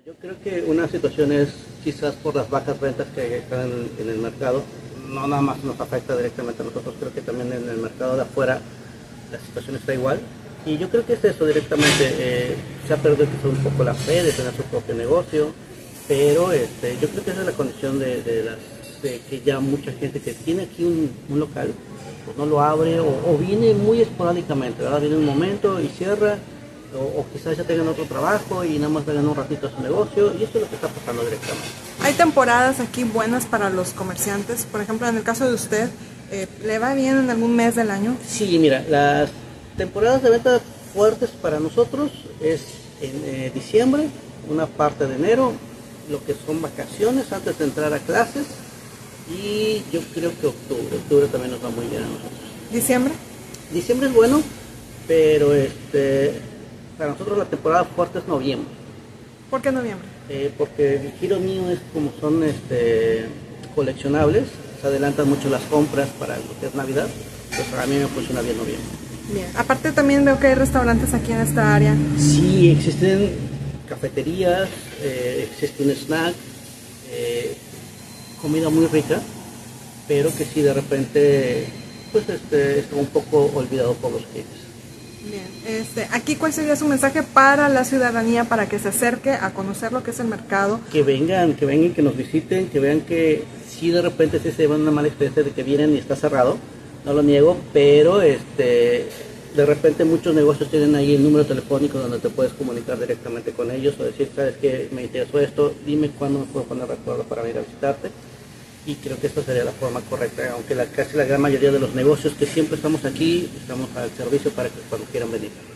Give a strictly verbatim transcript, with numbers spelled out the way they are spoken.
Yo creo que una situación es quizás por las bajas ventas que están en, en el mercado, no nada más nos afecta directamente a nosotros, creo que también en el mercado de afuera la situación está igual. Y yo creo que es eso directamente, eh, se ha perdido quizás un poco la fe de tener su propio negocio, pero este, yo creo que esa es la condición de, de, las, de que ya mucha gente que tiene aquí un, un local, pues no lo abre o, o viene muy esporádicamente, ¿verdad? Viene un momento y cierra. O, o quizás ya tengan otro trabajo y nada más vengan un ratito a su negocio, y eso es lo que está pasando directamente. Hay temporadas aquí buenas para los comerciantes, por ejemplo, en el caso de usted, eh, ¿le va bien en algún mes del año? Sí, mira, las temporadas de venta fuertes para nosotros es en eh, diciembre, una parte de enero, lo que son vacaciones antes de entrar a clases, y yo creo que octubre, octubre también nos va muy bien a nosotros. ¿Diciembre? Diciembre es bueno, pero este... para nosotros la temporada fuerte es noviembre. ¿Por qué noviembre? Eh, porque el giro mío es como son este, coleccionables, se adelantan mucho las compras para lo que es Navidad, pues para mí me funciona bien noviembre. Bien, aparte también veo que hay restaurantes aquí en esta área. Sí, existen cafeterías, eh, existe un snack, eh, comida muy rica, pero que sí de repente pues este, está un poco olvidado por los clientes. Bien, este, aquí ¿cuál sería su mensaje para la ciudadanía para que se acerque a conocer lo que es el mercado? Que vengan, que vengan, que nos visiten, que vean que si de repente sí se llevan una mala experiencia de que vienen y está cerrado, no lo niego, pero este, de repente muchos negocios tienen ahí el número telefónico donde te puedes comunicar directamente con ellos o decir, sabes que me interesó esto, dime cuándo me puedo poner de acuerdo para venir a visitarte. Y creo que esta sería la forma correcta, aunque la, casi la gran mayoría de los negocios que siempre estamos aquí, estamos al servicio para que cuando quieran venir.